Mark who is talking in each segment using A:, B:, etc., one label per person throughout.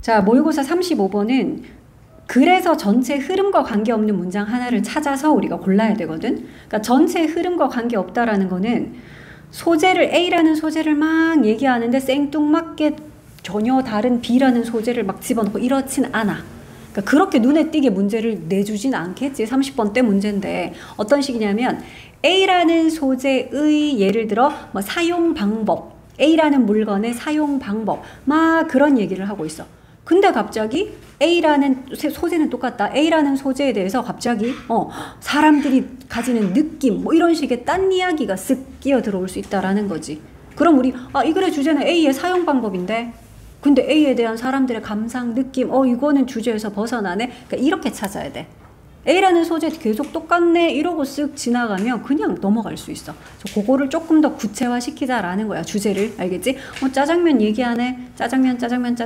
A: 자, 모의고사 35번은 그래서 전체 흐름과 관계없는 문장 하나를 찾아서 우리가 골라야 되거든. 그러니까 전체 흐름과 관계없다라는 거는 소재를 A라는 소재를 막 얘기하는데 생뚱맞게 전혀 다른 B라는 소재를 막 집어넣고 이렇진 않아. 그러니까 그렇게 눈에 띄게 문제를 내주진 않겠지. 30번 때 문제인데 어떤 식이냐면 A라는 소재의 예를 들어 뭐 사용 방법, A라는 물건의 사용 방법 막 그런 얘기를 하고 있어. 근데 갑자기 A라는 소재는 똑같다. A라는 소재에 대해서 갑자기 사람들이 가지는 느낌 뭐 이런 식의 딴 이야기가 쓱 끼어 들어올 수 있다라는 거지. 그럼 우리 이 글의 주제는 A의 사용 방법인데 근데 A에 대한 사람들의 감상, 느낌 이거는 주제에서 벗어나네. 그러니까 이렇게 찾아야 돼. A라는 소재 계속 똑같네 이러고 쓱 지나가면 그냥 넘어갈 수 있어. 그거를 조금 더 구체화시키자라는 거야. 주제를. 알겠지? 짜장면 얘기하네. 짜장면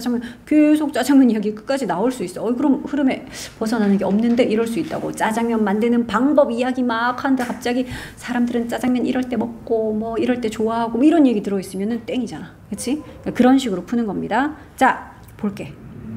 A: 계속 짜장면 이야기 끝까지 나올 수 있어. 그럼 흐름에 벗어나는 게 없는데 이럴 수 있다고. 짜장면 만드는 방법 이야기 막 하는데 갑자기 사람들은 짜장면 이럴 때 먹고 뭐 이럴 때 좋아하고 뭐 이런 얘기 들어있으면 땡이잖아. 그치? 그런 식으로 푸는 겁니다. 자, 볼게.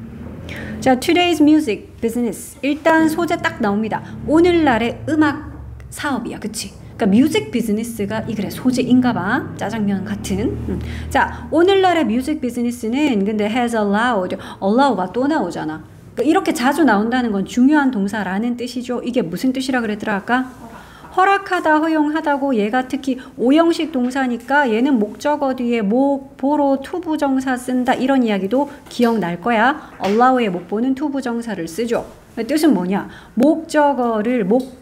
A: 자, today's music business. 일단 소재 딱 나옵니다. 오늘날의 음악 사업이야. 그치? 그러니까 뮤직 비즈니스가 이 글의 소재인가 봐. 짜장면 같은. 자, 오늘날의 뮤직 비즈니스는 근데 has allow가 또 나오잖아. 그러니까 이렇게 자주 나온다는 건 중요한 동사라는 뜻이죠. 이게 무슨 뜻이라 그랬더라 아까? 허락하다, 허용하다고 얘가 특히 오형식 동사니까 얘는 목적어 뒤에 목, 보로, 투부정사 쓴다 이런 이야기도 기억날 거야. allow의 목보는 투부정사를 쓰죠. 뜻은 뭐냐? 목적어를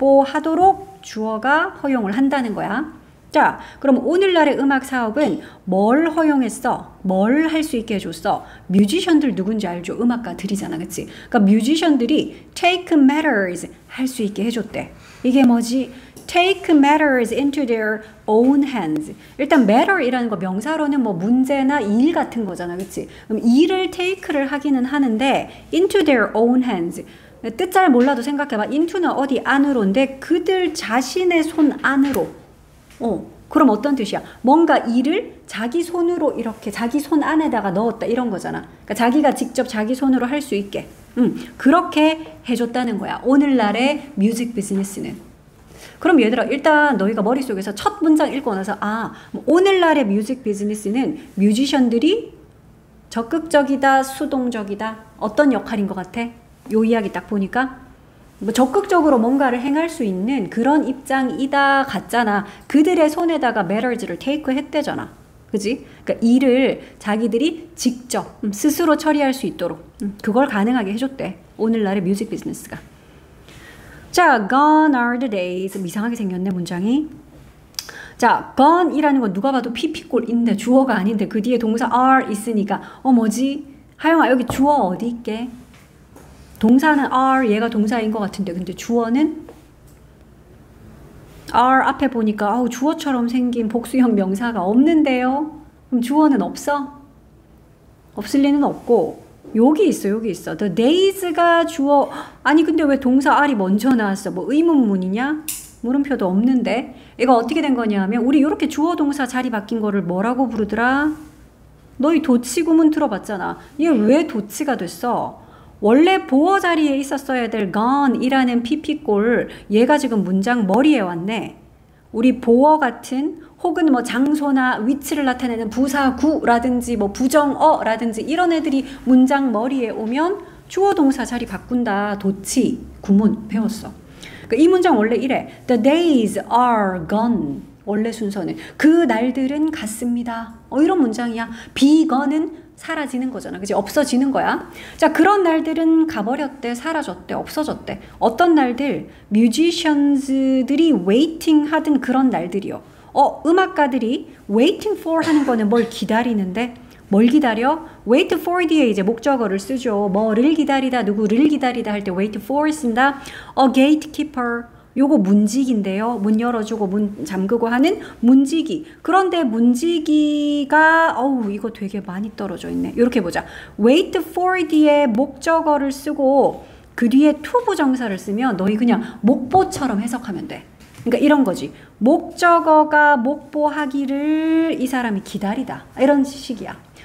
A: 목보하도록 주어가 허용을 한다는 거야. 자, 그럼 오늘날의 음악 사업은 뭘 허용했어? 뭘 할 수 있게 해줬어? 뮤지션들 누군지 알죠? 음악가들이잖아. 그치? 그러니까 뮤지션들이 take matters 할 수 있게 해줬대. 이게 뭐지? take matters into their own hands. 일단 matter이라는 거 명사로는 뭐 문제나 일 같은 거잖아. 그치? 그럼 일을 take를 하기는 하는데 into their own hands. 뜻 잘 몰라도 생각해봐. into는 어디 안으로인데 그들 자신의 손 안으로. 그럼 어떤 뜻이야? 뭔가 일을 자기 손으로 이렇게 자기 손 안에다가 넣었다 이런 거잖아. 그러니까 자기가 직접 자기 손으로 할 수 있게. 그렇게 해줬다는 거야. 오늘날의 뮤직 비즈니스는. 그럼 얘들아 일단 너희가 머릿속에서 첫 문장 읽고 나서 오늘날의 뮤직 비즈니스는 뮤지션들이 적극적이다, 수동적이다. 어떤 역할인 것 같아? 요 이야기 딱 보니까 뭐 적극적으로 뭔가를 행할 수 있는 그런 입장이다 같잖아. 그들의 손에다가 matters를 take 했대잖아. 그지? 그러니까 일을 자기들이 직접 스스로 처리할 수 있도록 그걸 가능하게 해줬대. 오늘날의 뮤직 비즈니스가. 자, gone are the days. 이상하게 생겼네, 문장이. 자, gone이라는 건 누가 봐도 PP꼴인데 주어가 아닌데 그 뒤에 동사 are 있으니까 뭐지? 하영아, 여기 주어 어디 있게? 동사는 are, 얘가 동사인 것 같은데 근데 주어는 are 앞에 보니까 주어처럼 생긴 복수형 명사가 없는데요? 그럼 주어는 없어? 없을 리는 없고 여기 있어, 여기 있어. The days가 주어. 아니 근데 왜 동사 are이 먼저 나왔어? 뭐 의문문이냐? 물음표도 없는데. 이거 어떻게 된 거냐면 우리 이렇게 주어 동사 자리 바뀐 거를 뭐라고 부르더라? 너희 도치 구문 들어봤잖아. 이게 왜 도치가 됐어? 원래 보어 자리에 있었어야 될 gone이라는 pp꼴 얘가 지금 문장 머리에 왔네. 우리 보어 같은 혹은 뭐 장소나 위치를 나타내는 부사구라든지 뭐 부정어라든지 이런 애들이 문장 머리에 오면 주어 동사 자리 바꾼다. 도치 구문 배웠어. 그러니까 이 문장 원래 이래. The days are gone. 원래 순서는 그 날들은 갔습니다. 이런 문장이야. be gone은 사라지는 거잖아. 그치? 없어지는 거야. 자, 그런 날들은 가버렸대, 사라졌대, 없어졌대. 어떤 날들? 뮤지션들이 웨이팅 하던 그런 날들이요. 음악가들이 waiting for 하는 거는 뭘 기다리는데 뭘 기다려? wait for 뒤에 이제 목적어를 쓰죠. 뭐를 기다리다, 누구를 기다리다 할 때 wait for 쓴다. A gatekeeper. 요거 문지기인데요. 문 열어주고 문 잠그고 하는 문지기. 그런데 문지기가 이거 되게 많이 떨어져 있네. 이렇게 보자. wait for 뒤에 목적어를 쓰고 그 뒤에 투부정사를 쓰면 너희 그냥 목보처럼 해석하면 돼. 그러니까 이런 거지. 목적어가 목보하기를 이 사람이 기다리다. 이런 식이야.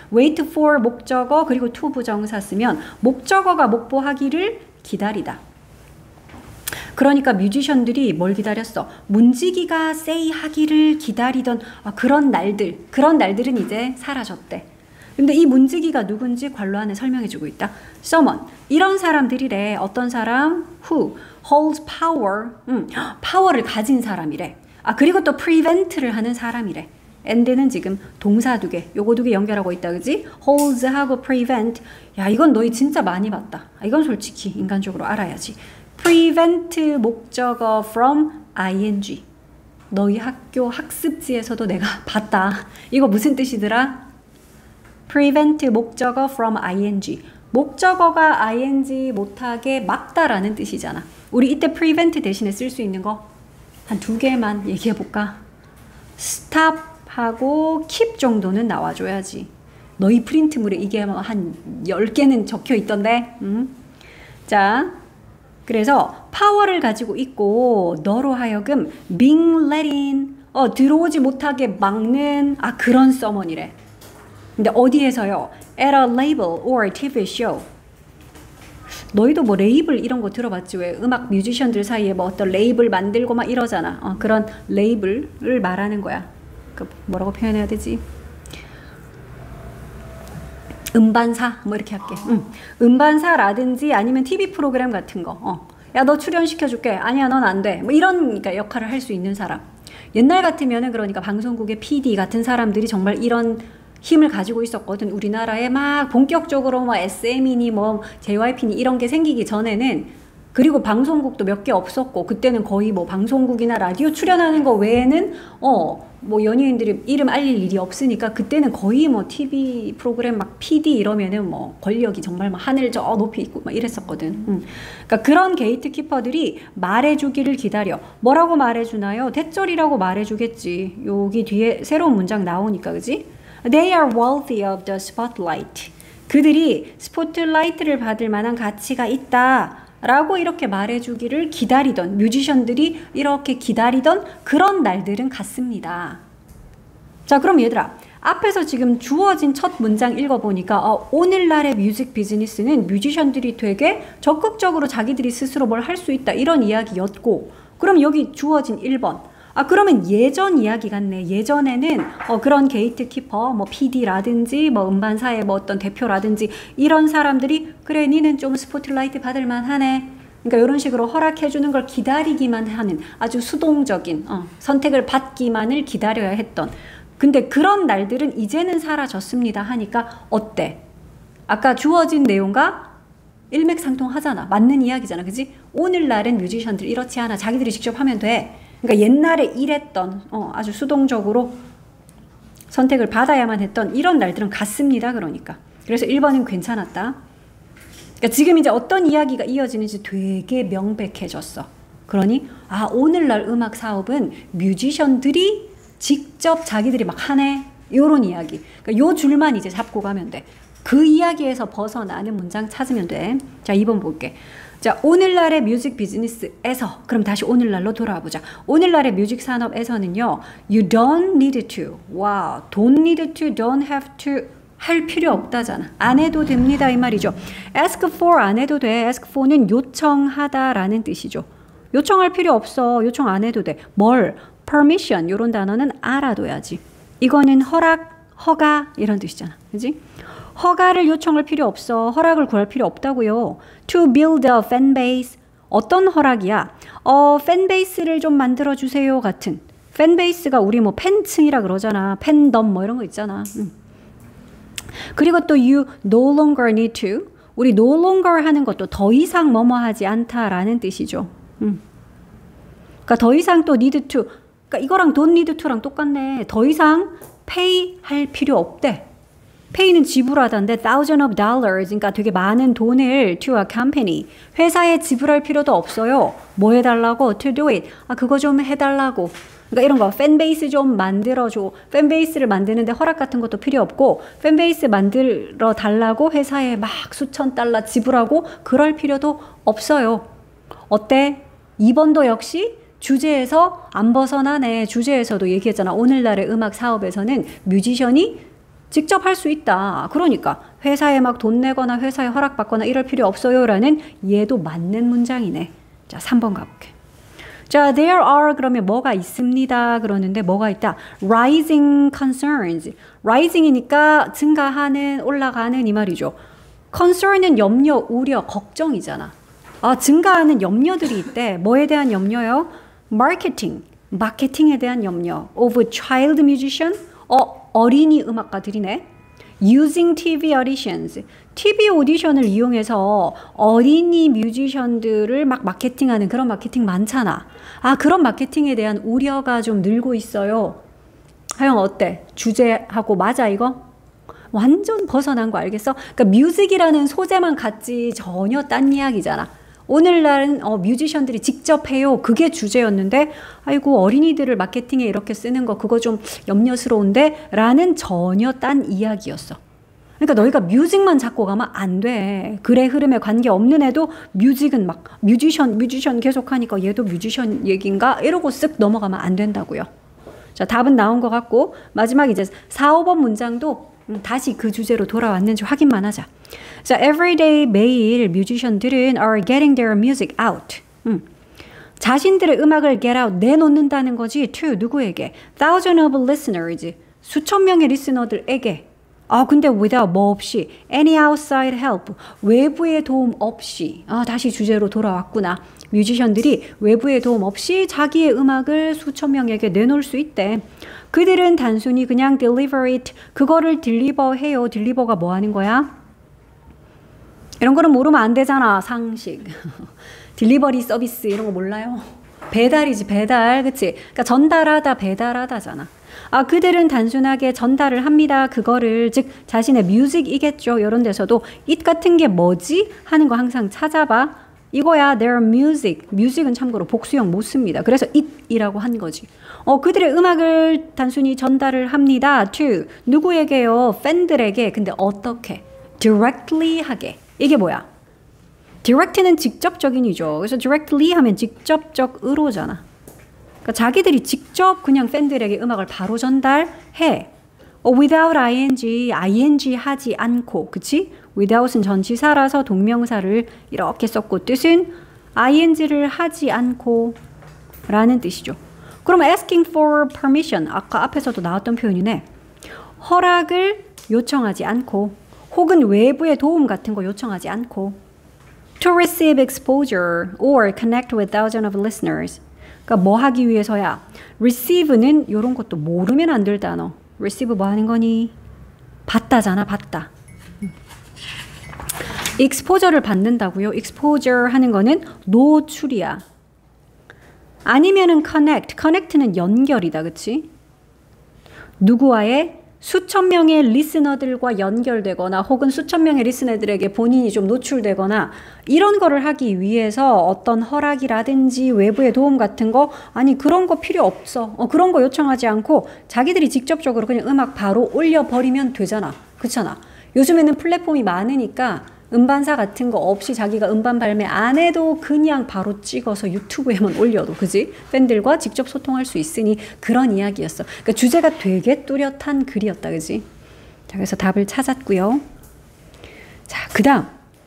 A: wait for 목적어 그리고 to 부정사 쓰면 목적어가 목보하기를 기다리다. 그러니까 뮤지션들이 뭘 기다렸어? 문지기가 say 하기를 기다리던 그런 날들은 이제 사라졌대. 근데 이 문지기가 누군지 괄호 안에 설명해주고 있다. someone, 이런 사람들이래. 어떤 사람? who holds power, 파워를 가진 사람이래. 그리고 또 prevent를 하는 사람이래. and는 지금 동사 두 개, 요거 두 개 연결하고 있다, 그지? holds하고 prevent. 야, 이건 너희 진짜 많이 봤다. 이건 솔직히 인간적으로 알아야지. prevent 목적어 from ing. 너희 학교 학습지에서도 내가 봤다. 이거 무슨 뜻이더라? prevent 목적어 from ing. 목적어가 ing 못하게 막다라는 뜻이잖아. 우리 이때 prevent 대신에 쓸 수 있는 거 한 두 개만 얘기해 볼까? stop하고 keep 정도는 나와줘야지. 너희 프린트물에 이게 한 10개는 적혀 있던데. 자, 그래서 파워를 가지고 있고 너로 하여금 being let in, 들어오지 못하게 막는 그런 someone이래. 근데 어디에서요? at a label or TV show. 너희도 뭐 레이블 이런 거 들어봤지? 왜 음악 뮤지션들 사이에 뭐 어떤 레이블 만들고 막 이러잖아. 그런 레이블을 말하는 거야. 뭐라고 표현해야 되지? 음반사 뭐 이렇게 할게. 음반사라든지 아니면 TV 프로그램 같은 거. 야, 너 출연시켜줄게. 아니야, 넌 안 돼. 뭐 이런 그러니까 역할을 할 수 있는 사람. 옛날 같으면은 그러니까 방송국의 PD 같은 사람들이 정말 이런 힘을 가지고 있었거든. 우리나라에 막 본격적으로 뭐 SM이니 뭐 JYP니 이런 게 생기기 전에는. 그리고 방송국도 몇 개 없었고 그때는 거의 뭐 방송국이나 라디오 출연하는 거 외에는 뭐 연예인들이 이름 알릴 일이 없으니까 그때는 거의 뭐 TV 프로그램 막 PD 이러면은 뭐 권력이 정말 막 하늘 저 높이 있고 막 이랬었거든. 그러니까 그런 게이트키퍼들이 말해주기를 기다려. 뭐라고 말해주나요? 대절이라고 말해주겠지. 여기 뒤에 새로운 문장 나오니까, 그지? They are worthy of the spotlight. 그들이 스포트라이트를 받을 만한 가치가 있다 라고 이렇게 말해주기를 기다리던, 뮤지션들이 이렇게 기다리던 그런 날들은 갔습니다. 자, 그럼 얘들아, 앞에서 지금 주어진 첫 문장 읽어보니까 오늘날의 뮤직 비즈니스는 뮤지션들이 되게 적극적으로 자기들이 스스로 뭘 할 수 있다 이런 이야기였고, 그럼 여기 주어진 1번 그러면 예전 이야기 같네. 예전에는 그런 게이트키퍼, 뭐 PD라든지 뭐 음반사의 뭐 어떤 대표라든지 이런 사람들이 그래, 니는 좀 스포트라이트 받을 만하네. 그러니까 이런 식으로 허락해주는 걸 기다리기만 하는 아주 수동적인 선택을 받기만을 기다려야 했던. 근데 그런 날들은 이제는 사라졌습니다 하니까 어때? 아까 주어진 내용과 일맥상통하잖아. 맞는 이야기잖아, 그지? 오늘날은 뮤지션들 이렇지 않아. 자기들이 직접 하면 돼. 그러니까 옛날에 일했던 아주 수동적으로 선택을 받아야만 했던 이런 날들은 갔습니다. 그러니까. 그래서 1번은 괜찮았다. 그러니까 지금 이제 어떤 이야기가 이어지는지 되게 명백해졌어. 그러니 오늘날 음악 사업은 뮤지션들이 직접 자기들이 막 하네. 요런 이야기. 그러니까 요 줄만 이제 잡고 가면 돼. 그 이야기에서 벗어나는 문장 찾으면 돼. 자, 2번 볼게. 자, 오늘날의 뮤직 비즈니스에서, 그럼 다시 오늘날로 돌아와 보자. 오늘날의 뮤직 산업에서는요, you don't need to, don't need to, don't have to 할 필요 없다잖아. 안 해도 됩니다 이 말이죠. ask for 안 해도 돼. ask for는 요청하다라는 뜻이죠. 요청할 필요 없어. 요청 안 해도 돼. 뭘? permission 요런 단어는 알아둬야지. 이거는 허락, 허가 이런 뜻이잖아. 그지? 허가를 요청할 필요 없어. 허락을 구할 필요 없다고요. To build a fan base. 어떤 허락이야? 팬베이스를 좀 만들어주세요 같은. 팬베이스가 우리 뭐 팬층이라 그러잖아. 팬덤 뭐 이런 거 있잖아. 그리고 또 you no longer need to. 우리 no longer 하는 것도 더 이상 뭐뭐 하지 않다라는 뜻이죠. 그러니까 더 이상 또 need to. 그러니까 이거랑 don't need to랑 똑같네. 더 이상 pay 할 필요 없대. pay는 지불하다인데 thousands of dollars, 그러니까 되게 많은 돈을 to a company, 회사에 지불할 필요도 없어요. 뭐 해달라고? to do it. 그거 좀 해달라고. 그러니까 이런 거 팬베이스 좀 만들어줘. 팬베이스를 만드는데 허락 같은 것도 필요 없고 팬베이스 만들어 달라고 회사에 막 수천 달러 지불하고 그럴 필요도 없어요. 어때? 2번도 역시 주제에서 안 벗어나네. 주제에서도 얘기했잖아. 오늘날의 음악 사업에서는 뮤지션이 직접 할 수 있다. 그러니까 회사에 막 돈 내거나 회사에 허락받거나 이럴 필요 없어요라는 얘도 맞는 문장이네. 자, 3번 가볼게. 자, there are 그러면 뭐가 있습니다. 그러는데 뭐가 있다? rising concerns. rising이니까 증가하는, 올라가는 이 말이죠. concern은 염려, 우려, 걱정이잖아. 증가하는 염려들이 있대. 뭐에 대한 염려요? 마케팅에 대한 염려. of child musician? 어린이 음악가들이네. using TV auditions. TV 오디션을 이용해서 어린이 뮤지션들을 막 마케팅하는 그런 마케팅 많잖아. 그런 마케팅에 대한 우려가 좀 늘고 있어요. 하영 어때? 주제하고 맞아 이거? 완전 벗어난 거 알겠어? 그러니까 뮤직이라는 소재만 갖지 전혀 딴 이야기잖아. 오늘날은 뮤지션들이 직접 해요. 그게 주제였는데 아이고 어린이들을 마케팅에 이렇게 쓰는 거 그거 좀 염려스러운데 라는 전혀 딴 이야기였어. 그러니까 너희가 뮤직만 잡고 가면 안 돼. 글의 흐름에 관계없는 애도 뮤직은 막 뮤지션 계속 하니까 얘도 뮤지션 얘기인가? 이러고 쓱 넘어가면 안 된다고요. 자, 답은 나온 것 같고 마지막 이제 4, 5번 문장도 다시 그 주제로 돌아왔는지 확인만 하자. 자, everyday 매일 뮤지션들은 are getting their music out. 자신들의 음악을 get out 내놓는다는 거지. to 누구에게? Thousands of listeners. 수천 명의 리스너들에게. 근데 without 뭐 없이 any outside help. 외부의 도움 없이. 다시 주제로 돌아왔구나. 뮤지션들이 외부의 도움 없이 자기의 음악을 수천 명에게 내놓을 수 있대. 그들은 단순히 그냥 deliver it. 그거를 deliver 해요. deliver가 뭐 하는 거야? 이런 거는 모르면 안 되잖아. 상식. 딜리버리 서비스 이런 거 몰라요? 배달이지 배달. 그치? 그러니까 전달하다 배달하다잖아. 그들은 단순하게 전달을 합니다. 그거를 즉 자신의 뮤직이겠죠. 이런 데서도 it 같은 게 뭐지? 하는 거 항상 찾아봐. 이거야 their music. 뮤직은 참고로 복수형 못 씁니다. 그래서 it이라고 한 거지. 그들의 음악을 단순히 전달을 합니다. to 누구에게요? 팬들에게. 근데 어떻게? directly 하게. 이게 뭐야? direct는 직접적인이죠. 그래서 directly 하면 직접적으로잖아. 그러니까 자기들이 직접 그냥 팬들에게 음악을 바로 전달해. without ing 하지 않고, 그치? without은 전치사라서 동명사를 이렇게 썼고 뜻은 ing를 하지 않고 라는 뜻이죠. 그럼 asking for permission, 아까 앞에서도 나왔던 표현이네. 허락을 요청하지 않고 혹은 외부의 도움 같은 거 요청하지 않고 to receive exposure or connect with thousands of listeners. 그러니까 뭐 하기 위해서야? receive는 이런 것도 모르면 안 될 단어. receive 뭐 하는 거니? 받다잖아, 받다. exposure를 받는다고요? exposure 하는 거는 노출이야. 아니면은 connect는 연결이다, 그치? 누구와의? 수천 명의 리스너들과 연결되거나 혹은 수천 명의 리스너들에게 본인이 좀 노출되거나 이런 거를 하기 위해서 어떤 허락이라든지 외부의 도움 같은 거 그런 거 필요 없어. 그런 거 요청하지 않고 자기들이 직접적으로 그냥 음악 바로 올려버리면 되잖아. 그렇잖아. 요즘에는 플랫폼이 많으니까 음반사 같은 거 없이 자기가 음반 발매 안 해도 그냥 바로 찍어서 유튜브에만 올려도 그지? 팬들과 직접 소통할 수 있으니 그런 이야기였어. 그러니까 주제가 되게 뚜렷한 글이었다. 그지? 자, 그래서 답을 찾았고요. 자, 그 다음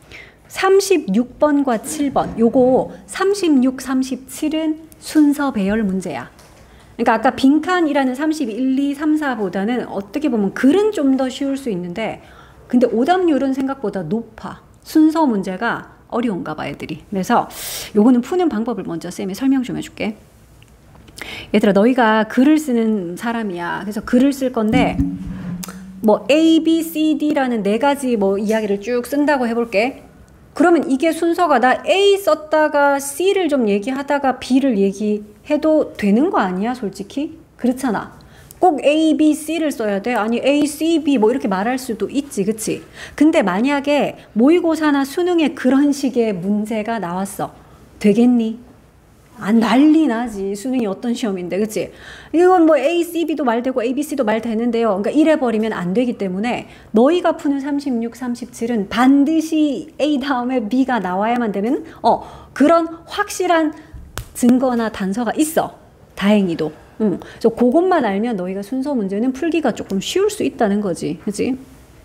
A: 36번과 7번 요거 36, 37은 순서 배열 문제야. 그러니까 아까 빈칸이라는 31, 2, 3, 4보다는 어떻게 보면 글은 좀 더 쉬울 수 있는데 근데 오답률은 생각보다 높아. 순서 문제가 어려운가 봐 애들이. 그래서 요거는 푸는 방법을 먼저 쌤이 설명 좀 해줄게. 얘들아 너희가 글을 쓰는 사람이야. 그래서 글을 쓸 건데 뭐 A, B, C, D라는 네 가지 뭐 이야기를 쭉 쓴다고 해볼게. 그러면 이게 순서가 나 A 썼다가 C를 좀 얘기하다가 B를 얘기해도 되는 거 아니야 솔직히? 그렇잖아. 꼭 A, B, C를 써야 돼? 아니 A, C, B 뭐 이렇게 말할 수도 있지. 그치? 근데 만약에 모의고사나 수능에 그런 식의 문제가 나왔어. 되겠니? 난리 나지. 수능이 어떤 시험인데. 그치? 이건 뭐 A, C, B도 말되고 A, B, C도 말되는데요. 그러니까 이래버리면 안 되기 때문에 너희가 푸는 36, 37은 반드시 A 다음에 B가 나와야만 되는 그런 확실한 증거나 단서가 있어. 다행히도. 그래서 그것만 알면 너희가 순서 문제는 풀기가 조금 쉬울 수 있다는 거지. 그치?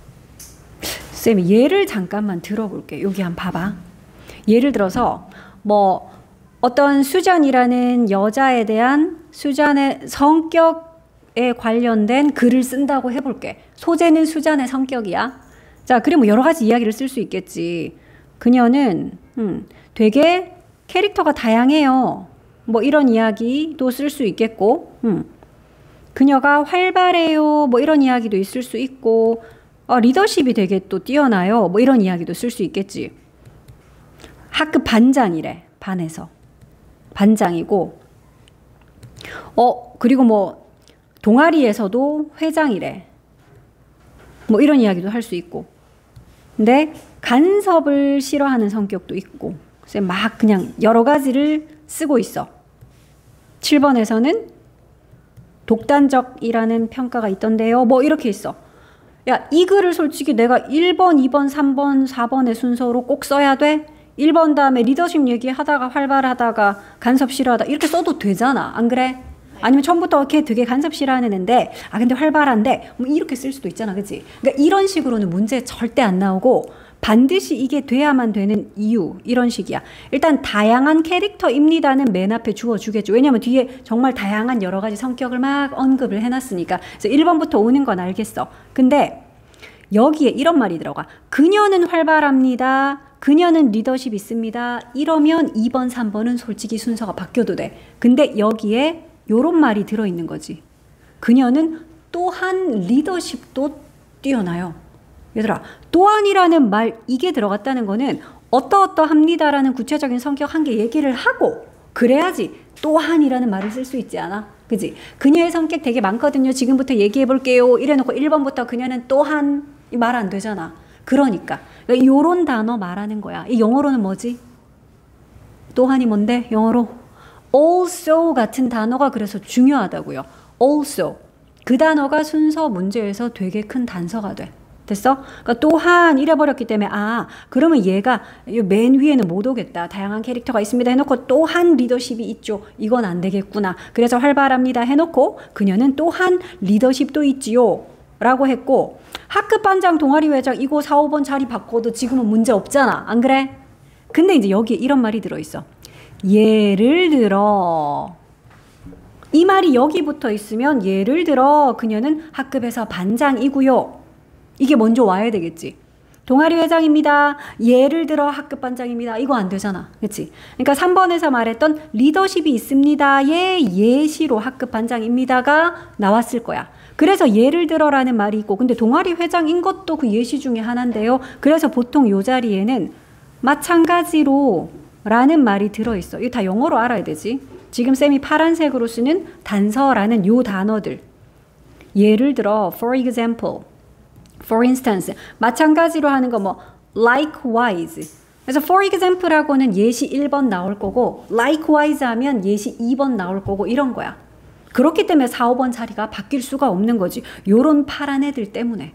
A: 쌤이 예를 잠깐만 들어볼게. 여기 한번 봐봐. 예를 들어서 뭐 어떤 수잔이라는 여자에 대한 수잔의 성격에 관련된 글을 쓴다고 해볼게. 소재는 수잔의 성격이야. 자, 그리고 뭐 여러 가지 이야기를 쓸 수 있겠지. 그녀는 되게 캐릭터가 다양해요. 뭐 이런 이야기도 쓸 수 있겠고, 그녀가 활발해요. 뭐 이런 이야기도 있을 수 있고, 리더십이 되게 또 뛰어나요. 뭐 이런 이야기도 쓸 수 있겠지. 학급 반장이래. 반에서. 반장이고, 그리고 뭐 동아리에서도 회장이래. 뭐 이런 이야기도 할 수 있고. 근데 간섭을 싫어하는 성격도 있고. 그래서 막 그냥 여러 가지를 쓰고 있어. 7번에서는 독단적이라는 평가가 있던데요. 뭐 이렇게 있어. 야, 이 글을 솔직히 내가 1번, 2번, 3번, 4번의 순서로 꼭 써야 돼? 1번 다음에 리더십 얘기하다가 활발하다가 간섭 싫어하다 이렇게 써도 되잖아. 안 그래? 아니면 처음부터 걔 되게 간섭 싫어하는 애인데 근데 활발한데 뭐 이렇게 쓸 수도 있잖아. 그치? 그러니까 이런 식으로는 문제 절대 안 나오고 반드시 이게 돼야만 되는 이유 이런 식이야. 일단 다양한 캐릭터입니다는 맨 앞에 주어주겠죠. 왜냐면 뒤에 정말 다양한 여러 가지 성격을 막 언급을 해놨으니까. 그래서 1번부터 오는 건 알겠어. 근데 여기에 이런 말이 들어가. 그녀는 활발합니다. 그녀는 리더십 있습니다. 이러면 2번, 3번은 솔직히 순서가 바뀌어도 돼. 근데 여기에 요런 말이 들어있는 거지. 그녀는 또한 리더십도 뛰어나요. 얘들아, 또한이라는 말 이게 들어갔다는 거는 어떠어떠합니다라는 구체적인 성격 한 개 얘기를 하고 그래야지 또한이라는 말을 쓸 수 있지 않아? 그지? 그녀의 성격 되게 많거든요. 지금부터 얘기해 볼게요. 이래놓고 1번부터 그녀는 또한 말 안 되잖아. 그러니까 요런 단어 말하는 거야. 이 영어로는 뭐지? 또한이 뭔데? 영어로 also 같은 단어가 그래서 중요하다고요. also 그 단어가 순서 문제에서 되게 큰 단서가 돼. 됐어? 그러니까 또한 이래버렸기 때문에 그러면 얘가 맨 위에는 못 오겠다. 다양한 캐릭터가 있습니다 해놓고 또한 리더십이 있죠. 이건 안 되겠구나. 그래서 활발합니다 해놓고 그녀는 또한 리더십도 있지요 라고 했고 학급 반장 동아리 회장 이거 4, 5번 자리 바꿔도 지금은 문제 없잖아. 안 그래? 근데 이제 여기에 이런 말이 들어있어. 예를 들어 이 말이 여기 붙어 있으면 예를 들어 그녀는 학급에서 반장이고요. 이게 먼저 와야 되겠지. 동아리 회장입니다. 예를 들어 학급 반장입니다. 이거 안 되잖아. 그치? 그러니까 3번에서 말했던 리더십이 있습니다의 예시로 학급 반장입니다가 나왔을 거야. 그래서 예를 들어라는 말이 있고 근데 동아리 회장인 것도 그 예시 중에 하나인데요. 그래서 보통 이 자리에는 마찬가지로 라는 말이 들어있어. 이거 다 영어로 알아야 되지. 지금 쌤이 파란색으로 쓰는 단서라는 요 단어들. 예를 들어 for example, for instance 마찬가지로 하는 거 뭐 likewise. 그래서 for example하고는 예시 1번 나올 거고 likewise 하면 예시 2번 나올 거고 이런 거야. 그렇기 때문에 4, 5번 자리가 바뀔 수가 없는 거지. 요런 파란 애들 때문에.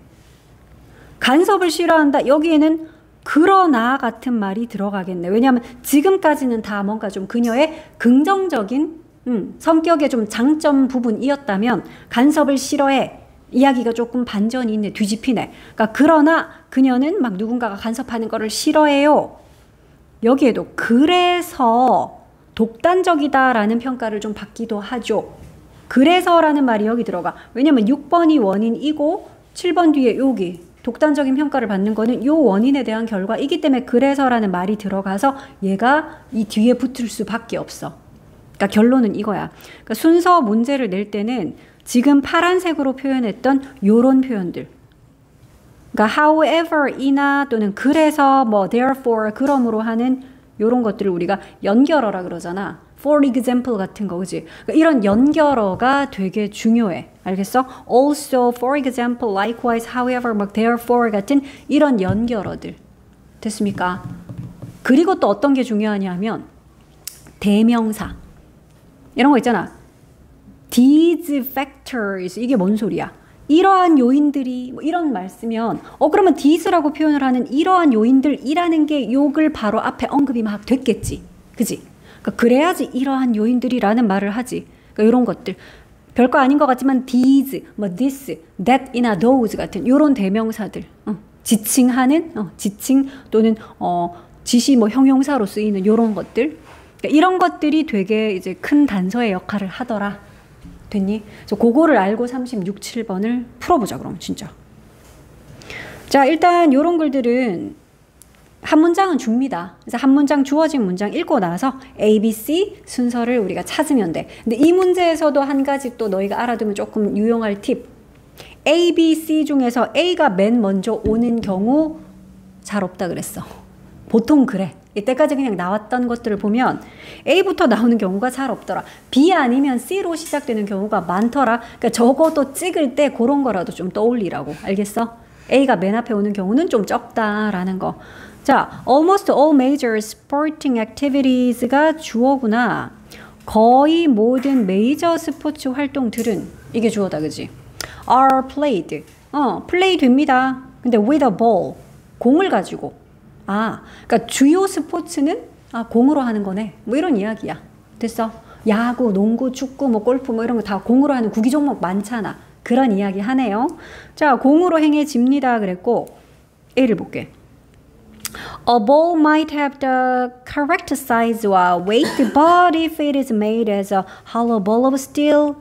A: 간섭을 싫어한다. 여기에는 그러나 같은 말이 들어가겠네. 왜냐하면 지금까지는 다 뭔가 좀 그녀의 긍정적인 성격의 좀 장점 부분이었다면 간섭을 싫어해. 이야기가 조금 반전이 있네. 뒤집히네. 그러니까 그러나 그녀는 막 누군가가 간섭하는 거를 싫어해요. 여기에도 그래서 독단적이다라는 평가를 좀 받기도 하죠. 그래서라는 말이 여기 들어가. 왜냐면 6번이 원인이고 7번 뒤에 여기 독단적인 평가를 받는 거는 요 원인에 대한 결과이기 때문에 그래서라는 말이 들어가서 얘가 이 뒤에 붙을 수밖에 없어. 그러니까 결론은 이거야. 그러니까 순서 문제를 낼 때는 지금 파란색으로 표현했던 요런 표현들. 그러니까 however이나 또는 그래서 뭐 therefore 그러므로 하는 요런 것들을 우리가 연결어라 그러잖아. for example 같은 거, 그지? 그러니까 이런 연결어가 되게 중요해. 알겠어? also, for example, likewise, however, 막 therefore 같은 이런 연결어들. 됐습니까? 그리고 또 어떤 게 중요하냐면 대명사. 이런 거 있잖아. These factors. 이게 뭔 소리야? 이러한 요인들이 뭐 이런 말 쓰면 그러면 these라고 표현을 하는 이러한 요인들이라는 게 요글 바로 앞에 언급이 막 됐겠지. 그지? 그러니까 그래야지 이러한 요인들이라는 말을 하지. 그러니까 이런 것들. 별거 아닌 것 같지만 these, 뭐 this, that이나 those 같은 요런 대명사들 지칭하는 지칭 또는 지시 뭐 형용사로 쓰이는 요런 것들 그러니까 이런 것들이 되게 이제 큰 단서의 역할을 하더라. 됐니? 그래서 그거를 알고 36, 7번을 풀어보자 그럼 진짜. 자 일단 요런 글들은 한 문장은 줍니다. 그래서 한 문장 주어진 문장 읽고 나서 A, B, C 순서를 우리가 찾으면 돼. 근데 이 문제에서도 한 가지 또 너희가 알아두면 조금 유용할 팁. A, B, C 중에서 A가 맨 먼저 오는 경우 잘 없다 그랬어. 보통 그래. 이때까지 그냥 나왔던 것들을 보면 A부터 나오는 경우가 잘 없더라. B 아니면 C로 시작되는 경우가 많더라. 그러니까 적어도 찍을 때 그런 거라도 좀 떠올리라고. 알겠어? A가 맨 앞에 오는 경우는 좀 적다라는 거. 자, almost all major sporting activities가 주어구나. 거의 모든 메이저 스포츠 활동들은 이게 주어다, 그지? are played. 플레이 됩니다. 근데 with a ball. 공을 가지고. 그러니까 주요 스포츠는 공으로 하는 거네. 뭐 이런 이야기야. 됐어? 야구, 농구, 축구, 뭐 골프 뭐 이런 거 다 공으로 하는 구기 종목 많잖아. 그런 이야기 하네요. 자, 공으로 행해집니다. 그랬고 A를 볼게. A ball might have the correct size or weight, but if it is made as a hollow ball of steel,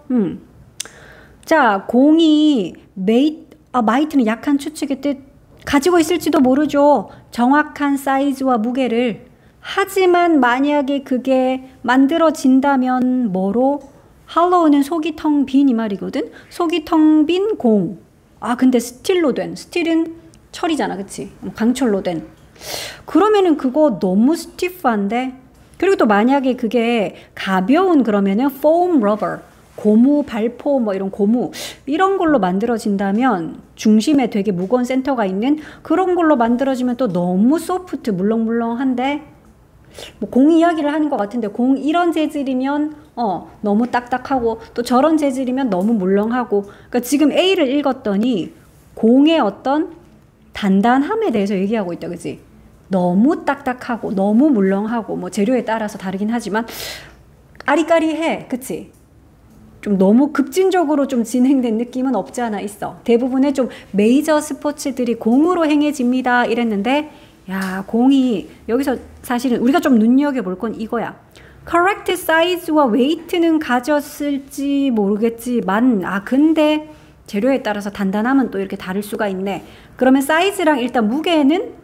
A: 자, 공이 might는 약한 추측의 뜻 가지고 있을지도 모르죠. 정확한 사이즈와 무게를. 하지만 만약에 그게 만들어진다면 뭐로? hollow는 속이 텅 빈 이 말이거든. 속이 텅 빈 공. 근데 스틸로 된. 스틸은 철이잖아, 그치? 강철로 된. 그러면은 그거 너무 스티프한데? 그리고 또 만약에 그게 가벼운 그러면은 foam rubber, 고무, 발포 뭐 이런 고무 이런 걸로 만들어진다면 중심에 되게 무거운 센터가 있는 그런 걸로 만들어지면 또 너무 소프트 물렁물렁한데 뭐 공 이야기를 하는 것 같은데 공 이런 재질이면 너무 딱딱하고 또 저런 재질이면 너무 물렁하고 그러니까 지금 A를 읽었더니 공의 어떤 단단함에 대해서 얘기하고 있다, 그치? 너무 딱딱하고 너무 물렁하고 뭐 재료에 따라서 다르긴 하지만 아리까리해, 그치? 좀 너무 급진적으로 좀 진행된 느낌은 없지 않아 있어. 대부분의 좀 메이저 스포츠들이 공으로 행해집니다 이랬는데 야, 공이 여기서 사실은 우리가 좀 눈여겨볼 건 이거야. correct size와 weight는 가졌을지 모르겠지만 근데 재료에 따라서 단단함은 또 이렇게 다를 수가 있네. 그러면 사이즈랑 일단 무게는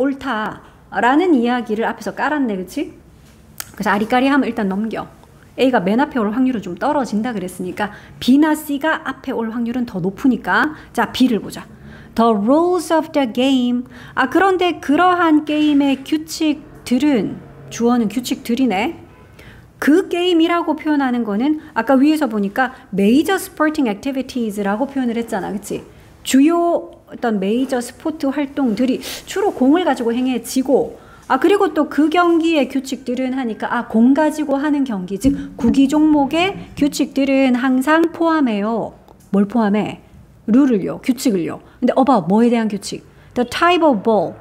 A: 옳다라는 이야기를 앞에서 깔았네, 그치? 그래서 아리까리하면 일단 넘겨. A가 맨 앞에 올 확률은 좀 떨어진다 그랬으니까 B나 C가 앞에 올 확률은 더 높으니까 자, B를 보자. The rules of the game. 그런데 그러한 게임의 규칙들은 주어는 규칙들이네. 그 게임이라고 표현하는 거는 아까 위에서 보니까 major sporting activities라고 표현을 했잖아, 그치? 주요 어떤 메이저 스포츠 활동들이 주로 공을 가지고 행해지고 그리고 또 그 경기의 규칙들은 하니까 공 가지고 하는 경기 즉 구기 종목의 규칙들은 항상 포함해요. 뭘 포함해? 룰을요, 규칙을요. 근데 뭐에 대한 규칙? The type of ball.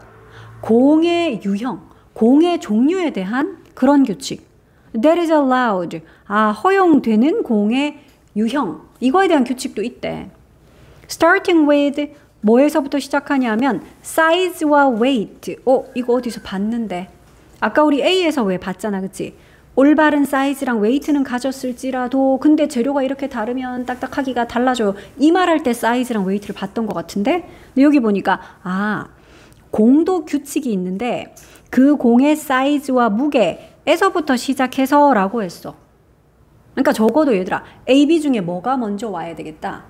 A: 공의 유형, 공의 종류에 대한 그런 규칙. That is allowed. 허용되는 공의 유형. 이거에 대한 규칙도 있대. Starting with 뭐에서부터 시작하냐면 size와 weight. 이거 어디서 봤는데? 아까 우리 A에서 왜 봤잖아, 그치? 올바른 사이즈랑 웨이트는 가졌을지라도 근데 재료가 이렇게 다르면 딱딱하기가 달라져요. 이 말할 때 사이즈랑 웨이트를 봤던 것 같은데 근데 여기 보니까 공도 규칙이 있는데 그 공의 사이즈와 무게에서부터 시작해서 라고 했어. 그러니까 적어도 얘들아 A, B 중에 뭐가 먼저 와야 되겠다?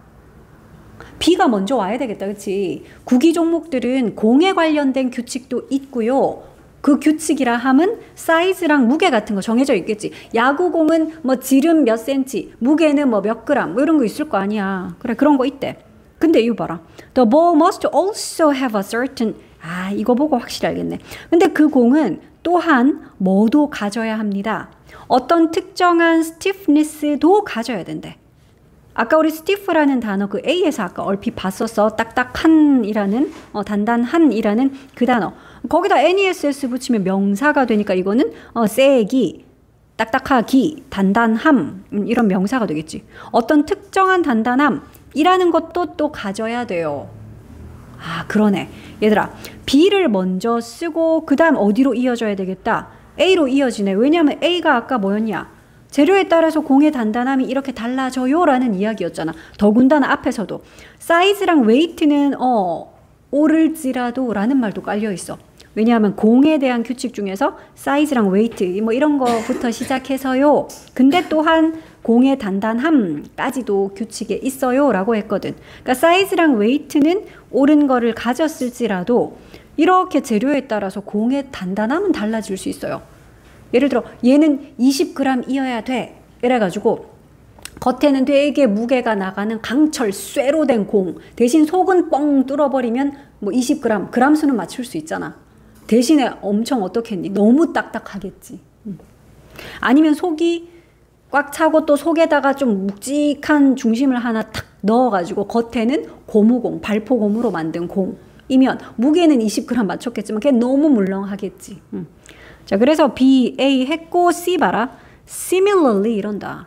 A: B가 먼저 와야 되겠다, 그치? 구기 종목들은 공에 관련된 규칙도 있고요. 그 규칙이라 함은 사이즈랑 무게 같은 거 정해져 있겠지. 야구공은 뭐 지름 몇 센치, 무게는 뭐 몇 그램, 뭐 이런 거 있을 거 아니야. 그래, 그런 거 있대. 근데 이거 봐라. The ball must also have a certain, 이거 보고 확실히 알겠네. 근데 그 공은 또한 뭐도 가져야 합니다. 어떤 특정한 stiffness도 가져야 된대. 아까 우리 stiff라는 단어 그 A에서 아까 얼핏 봤었어. 딱딱한이라는 단단한이라는 그 단어. 거기다 NESS 붙이면 명사가 되니까 이거는 세기, 딱딱하기, 단단함 이런 명사가 되겠지. 어떤 특정한 단단함이라는 것도 또 가져야 돼요. 아, 그러네. 얘들아, B를 먼저 쓰고 그 다음 어디로 이어져야 되겠다? A로 이어지네. 왜냐하면 A가 아까 뭐였냐? 재료에 따라서 공의 단단함이 이렇게 달라져요 라는 이야기였잖아. 더군다나 앞에서도 사이즈랑 웨이트는 오를지라도 라는 말도 깔려 있어. 왜냐하면 공에 대한 규칙 중에서 사이즈랑 웨이트 뭐 이런 거부터 시작해서요. 근데 또한 공의 단단함까지도 규칙에 있어요 라고 했거든. 그러니까 사이즈랑 웨이트는 옳은 거를 가졌을지라도 이렇게 재료에 따라서 공의 단단함은 달라질 수 있어요. 예를 들어 얘는 20g이어야 돼 이래가지고 겉에는 되게 무게가 나가는 강철 쇠로 된 공 대신 속은 뻥 뚫어버리면 뭐 20g 그람 수는 맞출 수 있잖아. 대신에 엄청 어떻겠니? 너무 딱딱하겠지. 아니면 속이 꽉 차고 또 속에다가 좀 묵직한 중심을 하나 탁 넣어가지고 겉에는 고무공, 발포고무로 만든 공이면 무게는 20g 맞췄겠지만 그게 너무 물렁하겠지. 자, 그래서 B, A 했고 C 봐라. Similarly 이런다.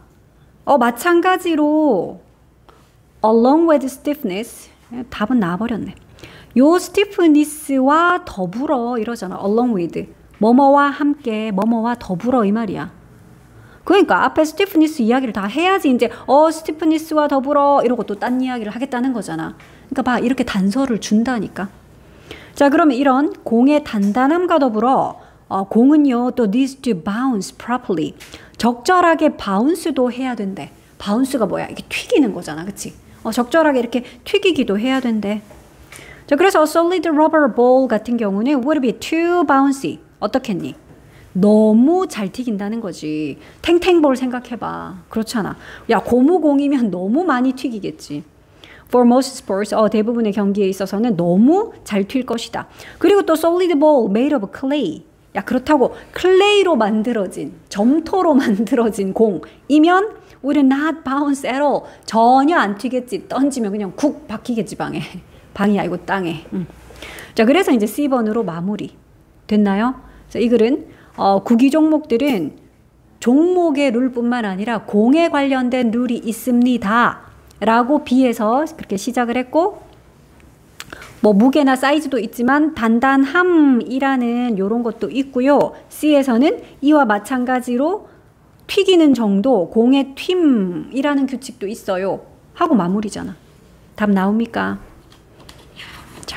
A: 마찬가지로 along with stiffness 답은 나와버렸네. 요 stiffness와 더불어 이러잖아. along with 뭐뭐와 함께 뭐뭐와 더불어 이 말이야. 그러니까 앞에 stiffness 이야기를 다 해야지 이제 stiffness와 더불어 이러고 또 딴 이야기를 하겠다는 거잖아. 그러니까 봐 이렇게 단서를 준다니까. 자, 그러면 이런 공의 단단함과 더불어 공은요 또 needs to bounce properly 적절하게 바운스도 해야 된대. 바운스가 뭐야? 이게 튀기는 거잖아, 그치? 적절하게 이렇게 튀기기도 해야 된대. 자, 그래서 solid rubber ball 같은 경우는 would be too bouncy. 어떻겠니? 너무 잘 튀긴다는 거지. 탱탱볼 생각해봐. 그렇잖아. 야, 고무공이면 너무 많이 튀기겠지. For most sports, 대부분의 경기에 있어서는 너무 잘 튈 것이다. 그리고 또 solid ball made of clay. 야, 그렇다고 클레이로 만들어진, 점토로 만들어진 공이면 would not bounce at all. 전혀 안 튀겠지. 던지면 그냥 쿡 박히겠지, 방에. 방이 아니고 땅에. 자, 그래서 이제 C번으로 마무리. 됐나요? 자, 이 글은 구기 종목들은 종목의 룰뿐만 아니라 공에 관련된 룰이 있습니다. 라고 B에서 그렇게 시작을 했고 뭐 무게나 사이즈도 있지만 단단함이라는 요런 것도 있고요. C에서는 이와 마찬가지로 튀기는 정도, 공의 튠이라는 규칙도 있어요. 하고 마무리잖아. 답 나옵니까? 자,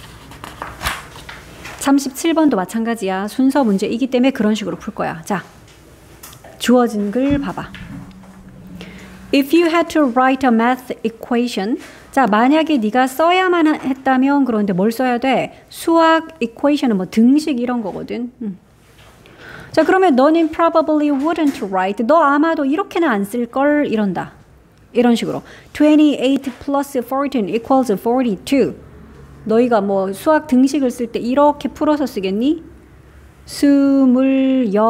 A: 37번도 마찬가지야. 순서 문제이기 때문에 그런 식으로 풀 거야. 자, 주어진 글 봐봐. If you had to write a math equation, 자, 만약에 네가 써야만 했다면 그런데 뭘 써야 돼? 수학 equation은 뭐 등식 이런 거거든. 자, 그러면 너는 probably wouldn't write. 너 아마도 이렇게는 안 쓸걸 이런다. 이런 식으로 28 plus 14 equals 42. 너희가 뭐 수학 등식을 쓸 때 이렇게 풀어서 쓰겠니? 28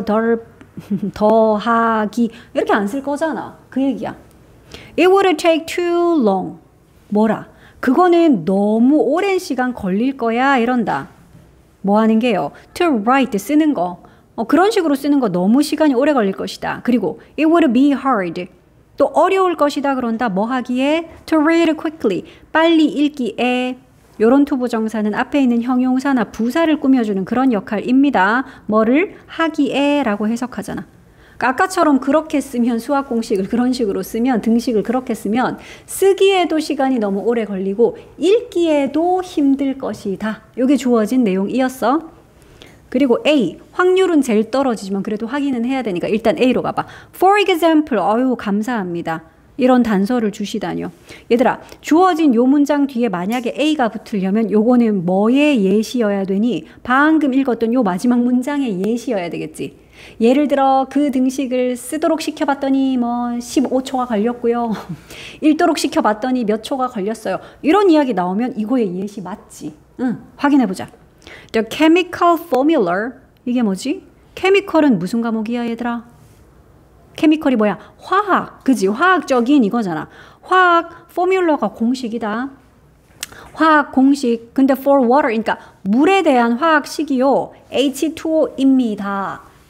A: 더하기 이렇게 안 쓸 거잖아. 그 얘기야. It would take too long. 뭐라? 그거는 너무 오랜 시간 걸릴 거야 이런다. 뭐 하는 게요? To write 쓰는 거. 그런 식으로 쓰는 거 너무 시간이 오래 걸릴 것이다. 그리고 it would be hard. 또 어려울 것이다 그런다. 뭐 하기에? To read quickly. 빨리 읽기에. 요런 투부정사는 앞에 있는 형용사나 부사를 꾸며주는 그런 역할입니다. 뭐를 하기에 라고 해석하잖아. 그러니까 아까처럼 그렇게 쓰면 수학 공식을 그런 식으로 쓰면 등식을 그렇게 쓰면 쓰기에도 시간이 너무 오래 걸리고 읽기에도 힘들 것이다. 요게 주어진 내용이었어. 그리고 A, 확률은 제일 떨어지지만 그래도 확인은 해야 되니까 일단 A로 가봐. For example, 감사합니다. 이런 단서를 주시다니요. 얘들아, 주어진 요 문장 뒤에 만약에 A가 붙으려면 요거는 뭐의 예시여야 되니? 방금 읽었던 요 마지막 문장의 예시여야 되겠지. 예를 들어 그 등식을 쓰도록 시켜봤더니 뭐 15초가 걸렸고요. 읽도록 시켜봤더니 몇 초가 걸렸어요. 이런 이야기 나오면 이거의 예시 맞지? 응, 확인해보자. The chemical formula, 이게 뭐지? 케미컬은 무슨 과목이야 얘들아? 케미컬이 뭐야? 화학, 그지? 화학적인 이거잖아. 화학 포뮬러가 공식이다. 화학 공식. 근데 for water, 그러니까 물에 대한 화학식이요. H2O입니다.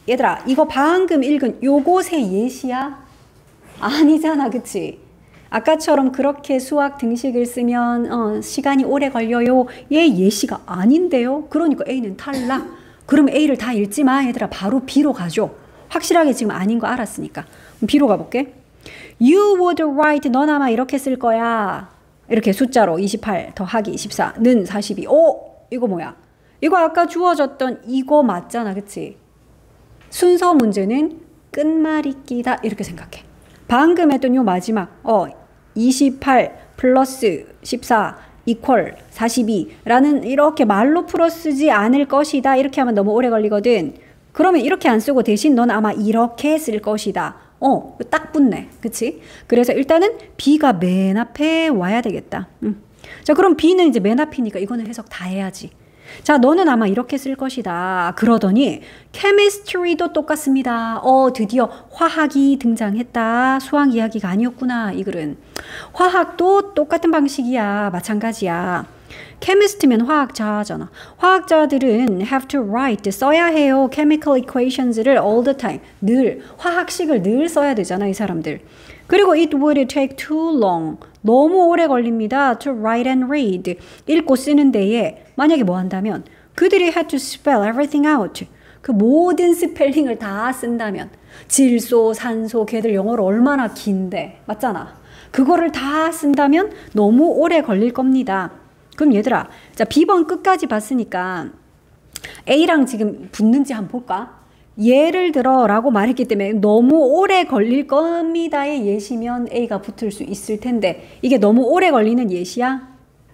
A: 얘들아, 이거 방금 읽은 요것의 예시야? 아니잖아, 그치? 아까처럼 그렇게 수학 등식을 쓰면 시간이 오래 걸려요. 얘 예시가 아닌데요? 그러니까 A는 탈락. 그럼 A를 다 읽지 마, 얘들아. 바로 B로 가죠. 확실하게 지금 아닌 거 알았으니까. B로 가볼게. You would write, 넌 아마 이렇게 쓸 거야. 이렇게 숫자로 28 더하기 24는 42. 오, 이거 뭐야? 이거 아까 주어졌던 이거 맞잖아, 그치? 순서 문제는 끝말잇기다 이렇게 생각해. 방금 했던 요 마지막 28 플러스 14 이퀄 42라는 이렇게 말로 풀어 쓰지 않을 것이다. 이렇게 하면 너무 오래 걸리거든. 그러면 이렇게 안 쓰고 대신 넌 아마 이렇게 쓸 것이다. 딱 붙네. 그치? 그래서 일단은 B가 맨 앞에 와야 되겠다. 자, 그럼 B는 이제 맨 앞이니까 이거는 해석 다 해야지. 자, 너는 아마 이렇게 쓸 것이다. 그러더니 chemistry도 똑같습니다. 드디어 화학이 등장했다. 수학 이야기가 아니었구나. 이 글은. 화학도 똑같은 방식이야. 마찬가지야. chemist면 화학자잖아. 화학자들은 have to write, 써야 해요. chemical equations를 all the time. 늘 화학식을 늘 써야 되잖아, 이 사람들. 그리고 it would take too long. 너무 오래 걸립니다. to write and read. 읽고 쓰는 데에 만약에 뭐 한다면 그들이 had to spell everything out. 그 모든 스펠링을 다 쓴다면 질소, 산소, 걔들 영어로 얼마나 긴데. 맞잖아. 그거를 다 쓴다면 너무 오래 걸릴 겁니다. 그럼 얘들아, 자, B번 끝까지 봤으니까 A랑 지금 붙는지 한번 볼까? 예를 들어 라고 말했기 때문에 너무 오래 걸릴 겁니다의 예시면 A가 붙을 수 있을 텐데 이게 너무 오래 걸리는 예시야?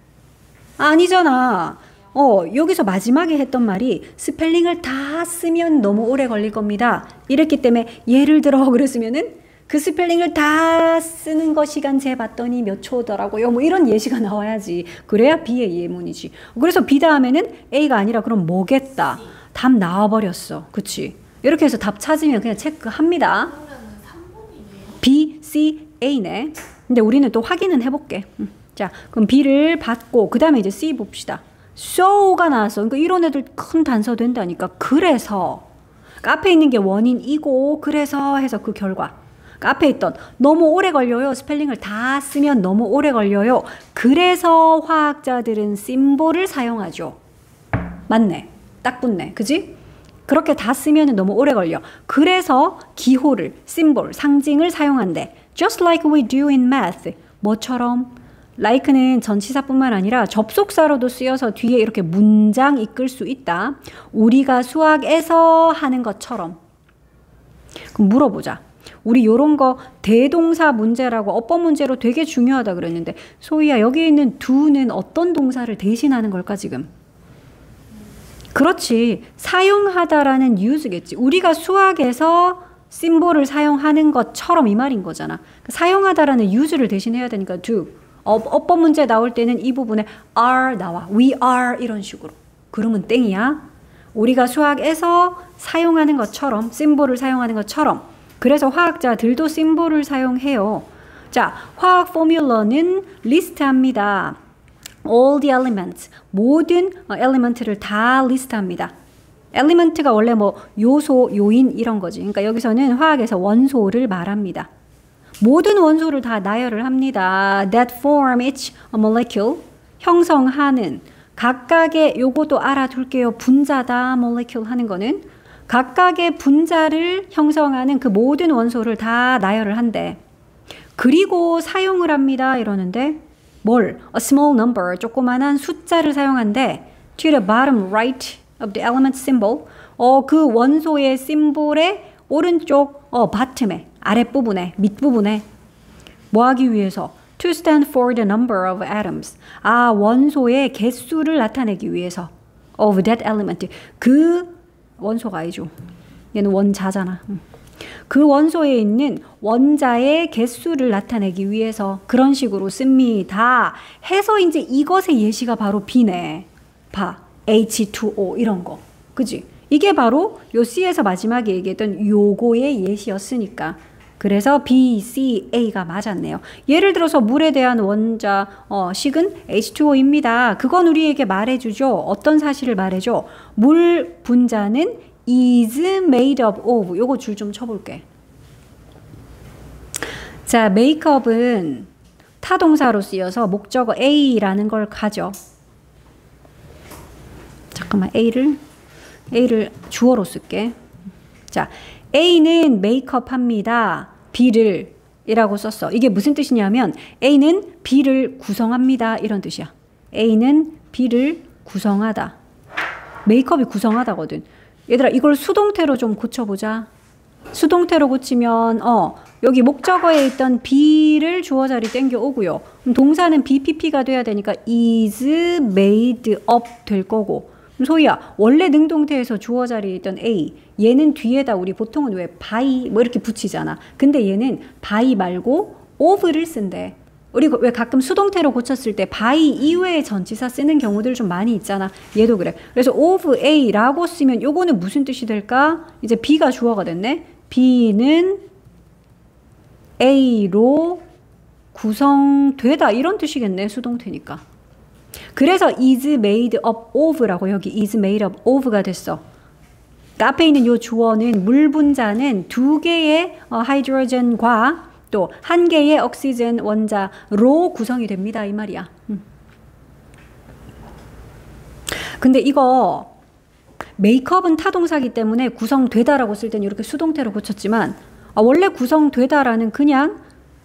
A: 아니잖아. 여기서 마지막에 했던 말이 스펠링을 다 쓰면 너무 오래 걸릴 겁니다. 이랬기 때문에 예를 들어 그랬으면은 그 스펠링을 다 쓰는 거 시간 재봤더니 몇 초더라고요. 뭐 이런 예시가 나와야지. 그래야 B의 예문이지. 그래서 B 다음에는 A가 아니라 그럼 뭐겠다. 답 나와버렸어. 그치? 이렇게 해서 답 찾으면 그냥 체크합니다. B, C, A네. 근데 우리는 또 확인은 해볼게. 자, 그럼 B를 받고 그 다음에 이제 C 봅시다. so가 나왔어. 그러니까 이런 애들 큰 단서 된다니까. 그래서 앞에 있는 게 원인이고 그래서 해서 그 결과. 앞에 있던 너무 오래 걸려요. 스펠링을 다 쓰면 너무 오래 걸려요. 그래서 화학자들은 심볼을 사용하죠. 맞네. 딱 붙네. 그지? 그렇게 다 쓰면 너무 오래 걸려. 그래서 기호를, 심볼, 상징을 사용한대. Just like we do in math. 뭐처럼? like는 전치사뿐만 아니라 접속사로도 쓰여서 뒤에 이렇게 문장 이끌 수 있다. 우리가 수학에서 하는 것처럼. 그럼 물어보자. 우리 요런 거 대동사 문제라고 어법 문제로 되게 중요하다 그랬는데 소희야, 여기 있는 do는 어떤 동사를 대신하는 걸까 지금? 그렇지. 사용하다라는 use겠지. 우리가 수학에서 심볼을 사용하는 것처럼 이 말인 거잖아. 사용하다라는 use를 대신해야 되니까 do. 어법 문제 나올 때는 이 부분에 are 나와. we are 이런 식으로. 그러면 땡이야. 우리가 수학에서 사용하는 것처럼 심볼을 사용하는 것처럼. 그래서 화학자들도 심볼을 사용해요. 자, 화학 포뮬러는 리스트합니다. all the elements, 모든 엘리먼트를 다 리스트합니다. 엘리먼트가 원래 뭐 요소, 요인 이런 거지. 그러니까 여기서는 화학에서 원소를 말합니다. 모든 원소를 다 나열을 합니다. that form each molecule, 형성하는 각각의 요것도 알아둘게요. 분자다, molecule 하는 거는 각각의 분자를 형성하는 그 모든 원소를 다 나열을 한대. 그리고 사용을 합니다. 이러는데 뭘? A small number, 조그만한 숫자를 사용한대. To the bottom right of the element symbol. 그 원소의 심볼의 오른쪽 bottom에, 아랫부분에, 밑부분에 뭐 하기 위해서? To stand for the number of atoms. 원소의 개수를 나타내기 위해서. Of that element. 그 원소가 아니죠. 얘는 원자잖아. 그 원소에 있는 원자의 개수를 나타내기 위해서 그런 식으로 씁니다. 해서 이제 이것의 예시가 바로 B네. 봐. H2O 이런 거. 그지? 이게 바로 요 C에서 마지막에 얘기했던 요거의 예시였으니까. 그래서 B, C, A가 맞았네요. 예를 들어서 물에 대한 원자 식은 H2O입니다. 그건 우리에게 말해주죠. 어떤 사실을 말해줘? 물 분자는 is made up of. 요거 줄 좀 쳐볼게. 자, make up은 타동사로 쓰여서 목적어 A라는 걸 가져. 잠깐만, A를 주어로 쓸게. 자, A는 make up 합니다. B를 이라고 썼어. 이게 무슨 뜻이냐면 A는 B를 구성합니다. 이런 뜻이야. A는 B를 구성하다. 메이크업이 구성하다거든. 얘들아, 이걸 수동태로 좀 고쳐보자. 수동태로 고치면 여기 목적어에 있던 B를 주어 자리 땡겨 오고요. 그럼 동사는 BPP가 돼야 되니까 is made up 될 거고. 그럼 소희야, 원래 능동태에서 주어 자리에 있던 A, 얘는 뒤에다 우리 보통은 왜 by 뭐 이렇게 붙이잖아. 근데 얘는 by 말고 of를 쓴대. 우리 왜 가끔 수동태로 고쳤을 때 by 이외의 전치사 쓰는 경우들 좀 많이 있잖아. 얘도 그래. 그래서 of A라고 쓰면 요거는 무슨 뜻이 될까? 이제 B가 주어가 됐네. B는 A로 구성되다 이런 뜻이겠네. 수동태니까. 그래서 is made up of라고 여기 is made up of가 됐어. 그러니까 앞에 있는 요 주어는 물 분자는 2개의 하이드로젠과 또 1개의 옥시젠 원자로 구성이 됩니다. 이 말이야. 근데 이거 메이크업은 타동사기 때문에 구성되다라고 쓸 때는 이렇게 수동태로 고쳤지만 원래 구성되다라는 그냥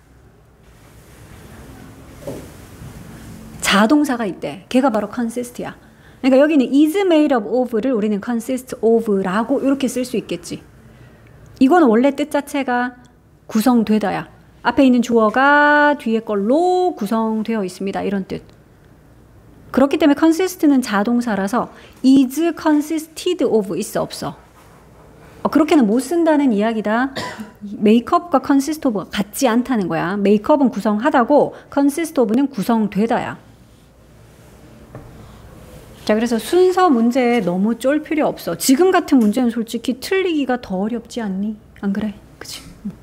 A: 자동사가 있대. 걔가 바로 consist야. 그러니까 여기는 is made up of를 우리는 consist of라고 이렇게 쓸 수 있겠지. 이거는 원래 뜻 자체가 구성되다야. 앞에 있는 주어가 뒤에 걸로 구성되어 있습니다. 이런 뜻. 그렇기 때문에 consist는 자동사라서 is consisted of 있어 없어? 그렇게는 못 쓴다는 이야기다. 메이크업과 consist of가 같지 않다는 거야. 메이크업은 구성하다고 consist of는 구성되다야. 자, 그래서 순서 문제에 너무 쫄 필요 없어. 지금 같은 문제는 솔직히 틀리기가 더 어렵지 않니? 안 그래? 그치?